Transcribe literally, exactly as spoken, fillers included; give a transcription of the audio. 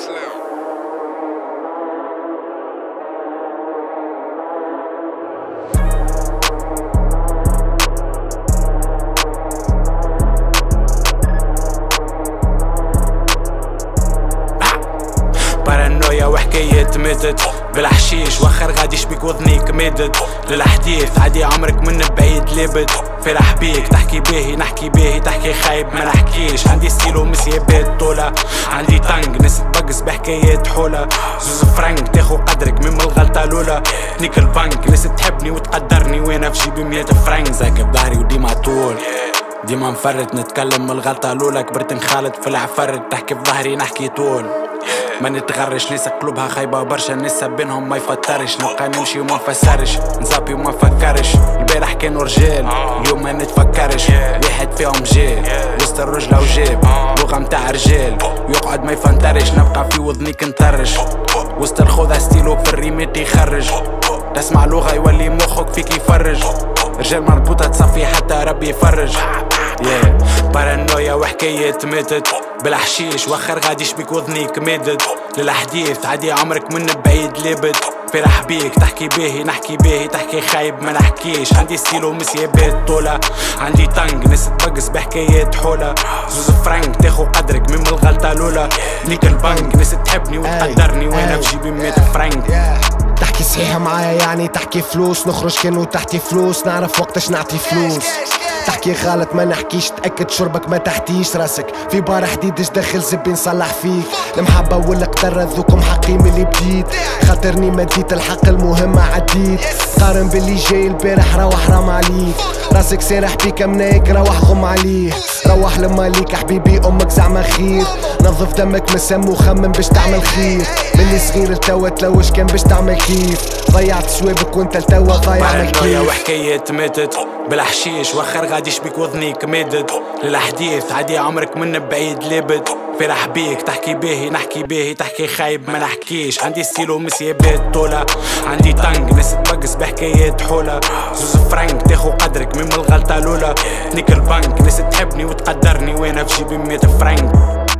بارانويا وحكاية ماتت بالحشيش وخر غادي يشبك وذنيك مادد للحديث عادي عمرك من بعيد لابد فرح بيك تحكي باهي نحكي باهي تحكي خايب ما نحكيش عندي ستيلو مسيابات طولة عندي طنق ناس تبقس بحكايات حولة زوز فرنك تاخو قدرك من الغلطة لولا تنيك البنك ناس تحبني وتقدرني وانا في جيبي مية فرنك زاك بظهري وديما طول ديما مفرط نتكلم من الغلطة لولا كبرت نخالط في العفرت تحكي في ظهري نحكي طول ما نتغرش ناس قلوبها خايبة برشا ناس بينهم ما يفطرش نبقى نمشي وما نفسرش نزابي وما نفكرش البارح كانوا رجال اليوم ما نتفكرش واحد فيهم جا وسط الرجلة وجاب لغة متاع رجال ويقعد ما يفنترش نبقى في وذنيك نطرش وسط الخوذة ستيلو في الريمات يخرج تسمع لغة يولي مخك فيك يفرج رجال مربوطة تصفي حتى ربي يفرج yeah. بارانويا وحكايات ماتت بالحشيش وخر غادي يشبك وذنيك مادد للحديث عادي عمرك من بعيد لابد فرح بيك تحكي باهي نحكي باهي تحكي خايب ما نحكيش عندي ستيلو مسيابات طولة عندي طنق ناس تبقس بحكايات حولة زوز فرنك تاخو قدرك من الغلطة لولا نيك البنك ناس تحبني وتقدرني وانا في جيبي مية فرنك تحكي صحيحة معايا يعني تحكي فلوس نخرج كانوا تحتي فلوس نعرف وقتاش نعطي فلوس تحكي غلط ما نحكيش تأكد شربك ما تحتيش راسك في بار حديد اش داخل زبي نصلح فيك المحبة والقدر ذوكم حقي من اللي بديت خاطرني ما ديت الحق المهمة عديت قارن باللي جاي البارح روح رام عليك راسك سارح بيك منايك روح غم عليه روح لما ليك حبيبي امك زعما خير نظف دمك مسام وخمم باش تعمل خير مني صغير لتوا تلوش كان باش تعمل كيف ضيعت سوابك وانت لتوا ضايع من بارانويا وحكايات ماتت بالحشيش وخر غادي يشبك وذنيك مادد للحديث عادي عمرك من بعيد لابد فرح بيك تحكي باهي نحكي باهي تحكي خايب ما نحكيش عندي ستيلو مسيابات طولة عندي طنق ناس تبقس بحكايات حولة زوز فرنك تاخو قدرك من الغلطة لولا نيك البنك ناس تحبني وتقدرني وانا في جيبي مية فرنك